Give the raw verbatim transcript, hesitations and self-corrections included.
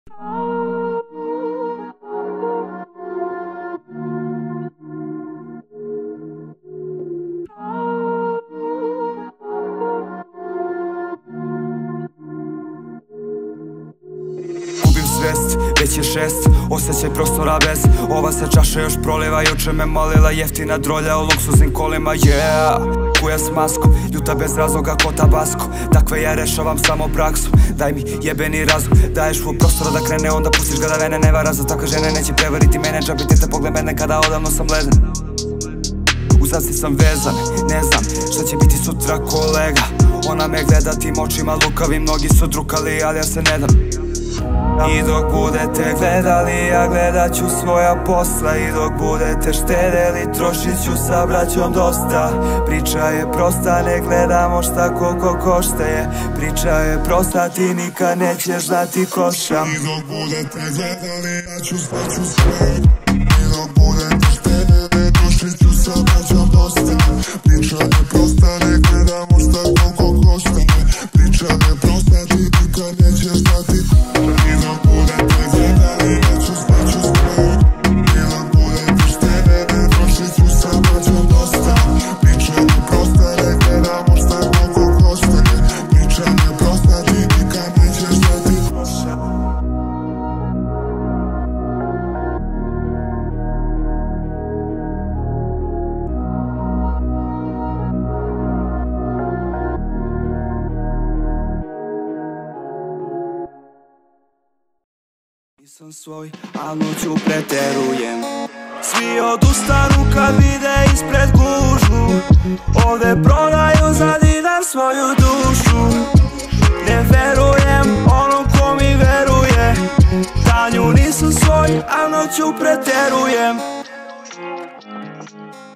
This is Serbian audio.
Svest, već je šest, osjećaj prostora bez. Ova se čaša još proliva, juče me molila jeftina drolja u luksuznim kolima, yeah. Kuja s maskom, ljuta bez razloga ko tabasko. Takve ja rešavam samo praksom, daj mi jebeni razum. Daješ mu prostora da krene, onda pustiš ga da vene ne vara. Za takve žene neće prevariti mene, džabiti te pogled mene kada odavno sam leden. U zasni sam vezan, ne znam šta će biti sutra kolega. Ona me gleda tim očima lukavim, mnogi su drukali, ali ja se ne dam. I dok budete gledali, ja gledat ću svoja posla. I dok budete štedeli, trošit ću sa braćom dosta. Priča je prosta, ne gledamo šta koliko košta je. Priča je prosta, ti nikad nećeš znati ko sam. I dok budete gledali, ja ću svaću svoje. I dok budete štedeli, trošit ću sa braćom dosta. Priča je prosta, ne gledamo šta koliko košta je. Priča je prosta, ti nikad nećeš znati. Nisam svoj, a noću preterujem. Svi odustanu kad vide ispred gužu. Ovde prodaju za dinar svoju dušu. Ne verujem onom ko mi veruje. Danju nisam svoj, a noću preterujem.